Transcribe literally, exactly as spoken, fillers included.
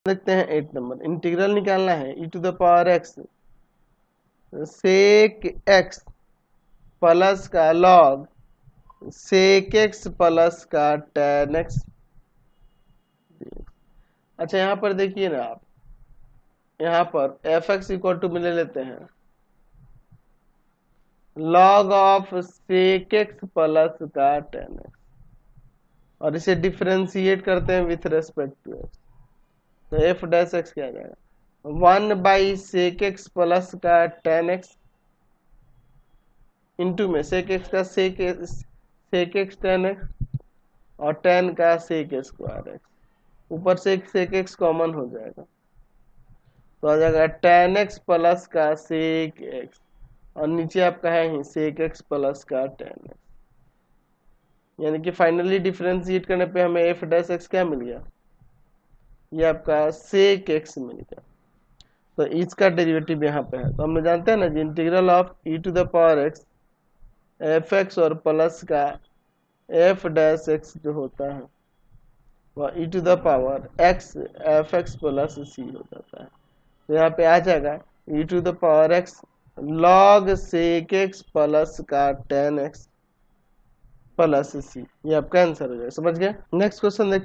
देखते हैं eight number, integral निकालना है e to the power x sec x plus का लॉग सेक एक्स प्लस का टेन एक्स। अच्छा यहाँ पर देखिए ना आप, यहाँ पर एफ एक्स इक्वल टू में ले लेते हैं log of sec x plus का टेन एक्स और इसे डिफ्रेंशिएट करते हैं विथ रेस्पेक्ट टू एक्स, तो एफ डैश एक्स क्या आ जाएगा one by sec x plus का टेन एक्स इंटू में सेक एक्स का sec sec x tan x और टेन का सेक स्क्वायर एक्स, ऊपर से एक सेक एक्स कॉमन हो जाएगा तो आ जाएगा टेन एक्स प्लस का सेक एक्स और नीचे आपका है ही सेक एक्स प्लस का टेन एक्स, यानी कि फाइनली डिफरेंशिएट करने पे हमें एफ डैश एक्स क्या मिल गया, ये आपका सेक एक्स मिल गया। तो इसका डेरिवेटिव यहाँ पे है, तो हम लोग जानते हैं ना जी integral of e to the power x f x और प्लस का एफ डैश एक्स जो होता है वह e to the power x f x plus c हो जाता है। तो यहाँ पे आ जाएगा e to the power x log sec x plus का टेन एक्स प्लस सी, ये आपका आंसर हो जाएगा। समझ गए? नेक्स्ट क्वेश्चन देखिए।